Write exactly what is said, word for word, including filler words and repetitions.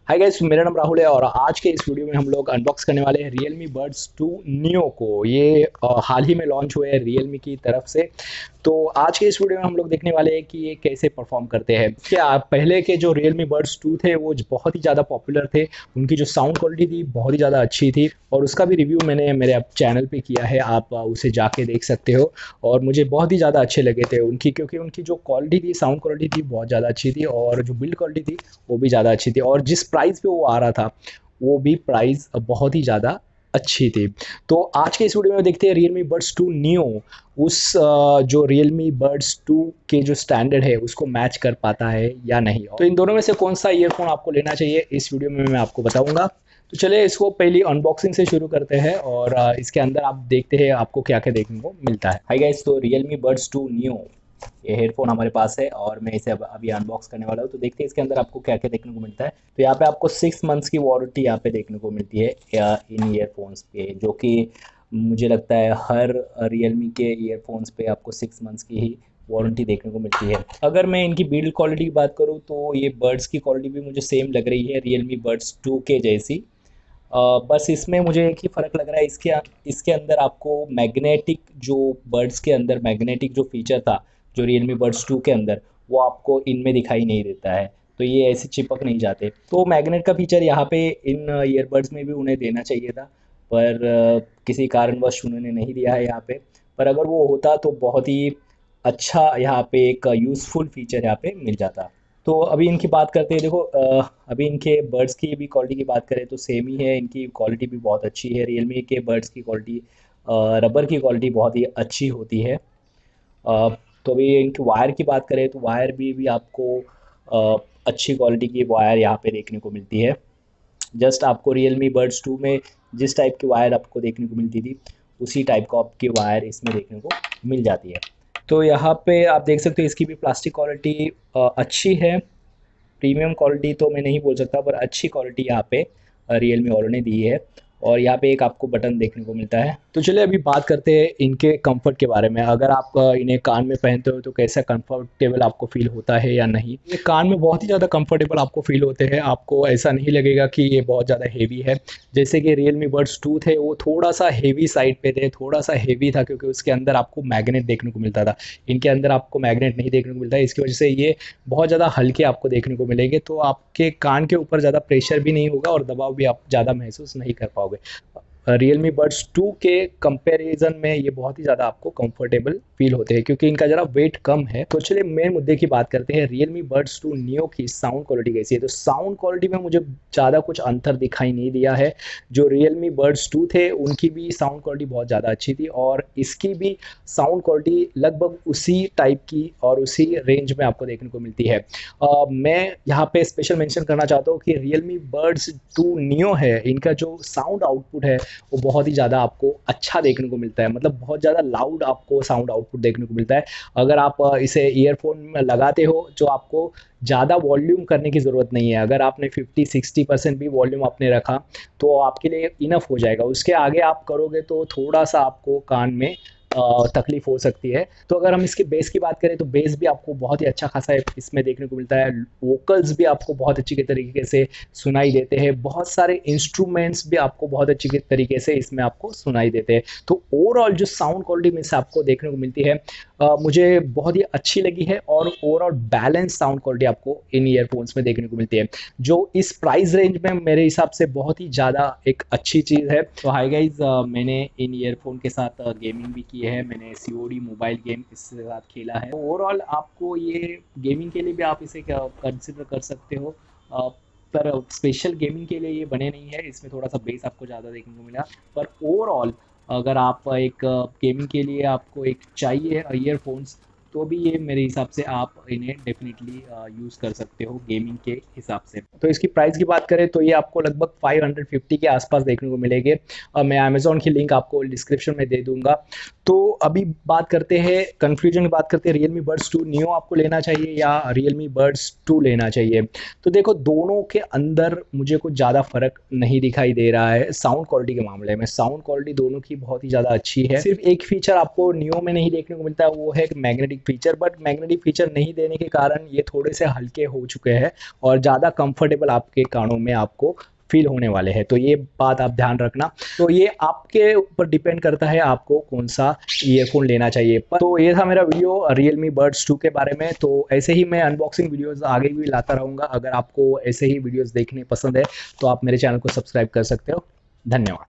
Hi guys, मेरा नाम राहुल है और आज के इस वीडियो में हम लोग अनबॉक्स करने वाले हैं Realme Buds टू Neo को। ये अ, हाल ही में लॉन्च हुए हैं Realme की तरफ से। तो आज के इस वीडियो में हम लोग देखने वाले हैं कि ये कैसे परफॉर्म करते हैं। क्या पहले के जो Realme Buds टू थे वो बहुत ही ज़्यादा पॉपुलर थे। उनकी जो साउंड क्वालिटी थी बहुत ही ज़्यादा अच्छी थी और उसका भी रिव्यू मैंने मेरे चैनल पे किया है, आप उसे जाके देख सकते हो। और मुझे बहुत ही ज़्यादा अच्छे लगे थे उनकी, क्योंकि उनकी जो क्वालिटी थी, साउंड क्वालिटी थी बहुत ज़्यादा अच्छी थी और जो बिल्ड क्वालिटी थी वो भी ज़्यादा अच्छी थी और जिस प्राइस पे वो आ रहा था वो भी प्राइस बहुत ही ज़्यादा अच्छी थी। तो आज के इस वीडियो में देखते हैं Realme Buds टू Neo उस अ, जो Realme Buds टू के जो स्टैंडर्ड है उसको मैच कर पाता है या नहीं। तो इन दोनों में से कौन सा ईयरफोन आपको लेना चाहिए इस वीडियो में मैं आपको बताऊंगा। तो चलिए इसको पहली अनबॉक्सिंग से शुरू करते हैं और अ, इसके अंदर आप देखते हैं आपको क्या क्या देखने को मिलता है। हाय गाइस, तो Realme Buds टू Neo ये हेडफोन हमारे पास है और मैं इसे अब अभी अनबॉक्स करने वाला हूँ। तो देखते हैं इसके अंदर आपको क्या क्या देखने को मिलता है। तो यहाँ पे आपको सिक्स मंथ्स की वारंटी यहाँ पे देखने को मिलती है या इन ईयरफोन्स पे, जो कि मुझे लगता है हर रियलमी के ईयरफोन्स पे आपको सिक्स मंथ्स की ही वारंटी देखने को मिलती है। अगर मैं इनकी बिल्ड क्वालिटी की बात करूँ तो ये बड्स की क्वालिटी भी मुझे सेम लग रही है Realme Buds टू के जैसी। अ, बस इसमें मुझे एक ही फ़र्क लग रहा है, इसके इसके अंदर आपको मैग्नेटिक जो बड्स के अंदर मैग्नेटिक जो फीचर था जो Realme Buds टू के अंदर, वो आपको इनमें दिखाई नहीं देता है। तो ये ऐसे चिपक नहीं जाते। तो मैग्नेट का फीचर यहाँ पे इन ईयरबड्स में भी उन्हें देना चाहिए था, पर अ, किसी कारणवश उन्होंने नहीं दिया है यहाँ पे। पर अगर वो होता तो बहुत ही अच्छा यहाँ पे एक यूज़फुल फीचर यहाँ पे मिल जाता। तो अभी इनकी बात करते हैं। देखो, अ, अभी इनके बर्ड्स की भी क्वालिटी की बात करें तो सेम ही है, इनकी क्वालिटी भी बहुत अच्छी है। रियलमी के बर्ड्स की क्वालिटी, रबर की क्वालिटी बहुत ही अच्छी होती है। अ, तो अभी इनकी वायर की बात करें तो वायर भी भी आपको अ, अच्छी क्वालिटी की वायर यहाँ पे देखने को मिलती है। जस्ट आपको Realme Buds टू में जिस टाइप की वायर आपको देखने को मिलती थी उसी टाइप का आपकी वायर इसमें देखने को मिल जाती है। तो यहाँ पे आप देख सकते हो इसकी भी प्लास्टिक क्वालिटी अच्छी है। प्रीमियम क्वालिटी तो मैं नहीं बोल सकता, पर अच्छी क्वालिटी यहाँ पे रियलमी वालों ने दी है। और यहाँ पे एक आपको बटन देखने को मिलता है। तो चलिए अभी बात करते हैं इनके कंफर्ट के बारे में। अगर आप अ, इन्हें कान में पहनते हो तो कैसा कंफर्टेबल आपको फील होता है या नहीं। ये कान में बहुत ही ज़्यादा कंफर्टेबल आपको फील होते हैं, आपको ऐसा नहीं लगेगा कि ये बहुत ज़्यादा हेवी है। जैसे कि Realme Buds टू थे वो थोड़ा सा हेवी साइड पे थे, थोड़ा सा हेवी था, क्योंकि उसके अंदर आपको मैग्नेट देखने को मिलता था। इनके अंदर आपको मैग्नेट नहीं देखने को मिलता है, इसकी वजह से ये बहुत ज़्यादा हल्के आपको देखने को मिलेंगे। तो आपके कान के ऊपर ज़्यादा प्रेशर भी नहीं होगा और दबाव भी आप ज़्यादा महसूस नहीं कर पाओगे। Realme Buds टू के कंपैरिजन में ये बहुत ही ज़्यादा आपको कंफर्टेबल फील होते हैं, क्योंकि इनका ज़रा वेट कम है। तो चलिए मेन मुद्दे की बात करते हैं। Realme Buds टू Neo की साउंड क्वालिटी कैसी है। तो साउंड क्वालिटी में मुझे ज़्यादा कुछ अंतर दिखाई नहीं दिया है। जो Realme Buds टू थे उनकी भी साउंड क्वालिटी बहुत ज़्यादा अच्छी थी और इसकी भी साउंड क्वालिटी लगभग उसी टाइप की और उसी रेंज में आपको देखने को मिलती है। अ, मैं यहाँ पे स्पेशल मेंशन करना चाहता हूँ कि Realme Buds टू Neo है, इनका जो साउंड आउटपुट है वो बहुत ही ज़्यादा आपको अच्छा देखने को मिलता है। मतलब बहुत ज़्यादा लाउड आपको साउंड आउटपुट देखने को मिलता है। अगर आप अ, इसे ईयरफोन में लगाते हो जो आपको ज़्यादा वॉल्यूम करने की ज़रूरत नहीं है। अगर आपने फिफ्टी सिक्सटी परसेंट भी वॉल्यूम आपने रखा तो आपके लिए इनफ हो जाएगा। उसके आगे आप करोगे तो थोड़ा सा आपको कान में अ, तकलीफ हो सकती है। तो अगर हम इसके बेस की बात करें तो बेस भी आपको बहुत ही अच्छा खासा इसमें देखने को मिलता है। वोकल्स भी आपको बहुत अच्छी के तरीके से सुनाई देते हैं। बहुत सारे इंस्ट्रूमेंट्स भी आपको बहुत अच्छी के तरीके से इसमें आपको सुनाई देते हैं। तो ओवरऑल जो साउंड क्वालिटी में से आपको देखने को मिलती है अ, मुझे बहुत ही अच्छी लगी है और ओवरऑल बैलेंस साउंड क्वालिटी आपको इन ईयरफोन्स में देखने को मिलती है, जो इस प्राइस रेंज में मेरे हिसाब से बहुत ही ज़्यादा एक अच्छी चीज़ है। तो हाय गाइज, मैंने इन ईयरफोन के साथ गेमिंग भी की है। मैंने C O D mobile game इसके साथ खेला है। ओवरऑल आपको ये गेमिंग के लिए भी आप इसे कंसिडर कर सकते हो, अ, पर स्पेशल गेमिंग के लिए ये बने नहीं है। इसमें थोड़ा सा बेस आपको ज़्यादा देखने को मिला, पर ओवरऑल अगर आप एक गेमिंग के लिए आपको एक चाहिए ईयरफोन्स, तो भी ये मेरे हिसाब से आप इन्हें डेफिनेटली यूज़ कर सकते हो गेमिंग के हिसाब से। तो इसकी प्राइस की बात करें तो ये आपको लगभग फाइव हंड्रेड फिफ्टी के आसपास देखने को मिलेंगे। और मैं अमेज़ॉन की लिंक आपको डिस्क्रिप्शन में दे दूंगा। तो अभी बात करते हैं, कंफ्यूजन की बात करते हैं, Realme Buds टू Neo आपको लेना चाहिए या Realme Buds टू लेना चाहिए। तो देखो, दोनों के अंदर मुझे कुछ ज़्यादा फ़र्क नहीं दिखाई दे रहा है। साउंड क्वालिटी के मामले में साउंड क्वालिटी दोनों की बहुत ही ज़्यादा अच्छी है। सिर्फ एक फीचर आपको नियो में नहीं देखने को मिलता है, वो है magnetic magnetic feature, but magnetic feature नहीं देने के कारण ये थोड़े से हल्के हो चुके हैं और ज़्यादा कंफर्टेबल आपके कानों में आपको फील होने वाले हैं। तो ये बात आप ध्यान रखना। तो ये आपके ऊपर डिपेंड करता है आपको कौन सा ईयरफोन लेना चाहिए। तो ये था मेरा वीडियो Realme Buds टू के बारे में। तो ऐसे ही मैं अनबॉक्सिंग वीडियोस आगे भी लाता रहूँगा। अगर आपको ऐसे ही वीडियोस देखने पसंद है तो आप मेरे चैनल को सब्सक्राइब कर सकते हो। धन्यवाद।